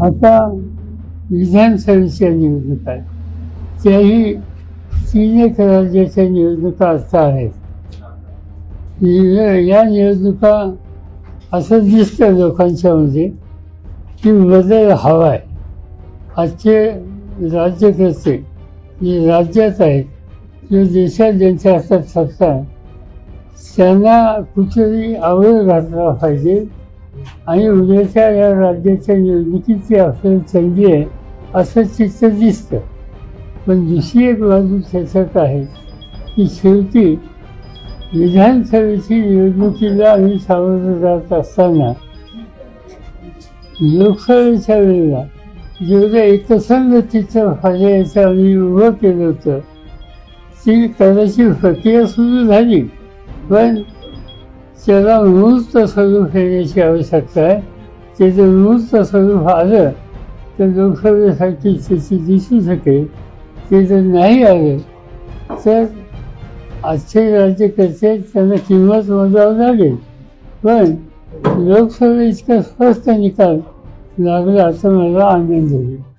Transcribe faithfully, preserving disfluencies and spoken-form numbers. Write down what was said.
आता विधानसभेच्या निवडणुका आहेत, त्याही तीन एक राज्याच्या निवडणुका आता आहेत. या निवडणुका असं दिसतं लोकांच्यामध्ये की बदल हवा आहे. आजचे राज्यकर्ते जे राज्यात आहेत, जे देशात ज्यांच्या हातात सत्ता आहे, त्यांना कुठेतरी आवड घातला पाहिजे आणि उद्याच्या या राज्याच्या निवडणुकीची आपल्याला संधी आहे असं चित्र दिसतं. पण दुसरी एक बाजू त्याच्यात आहे की शेवटी विधानसभेची निवडणुकीला आम्ही सामोरं जात असताना लोकसभेच्या वेळेला जेवढ्या एकसंगतीचं पर्यायाचं आम्ही उभं केलं होतं ती कदाचित प्रक्रिया सुरू झाली, पण त्याला मूर्त स्वरूप येण्याची आवश्यकता आहे. त्याचं मूर्त स्वरूप आलं तर लोकसभेसाठी त्याची दिसू शकेल. ते जर नाही आलं तर आजचे राज्यकर्ते त्यांना किंमत मोजावं लागेल. पण लोकसभेत इतका स्पष्ट निकाल लागला तर मला आनंद होईल.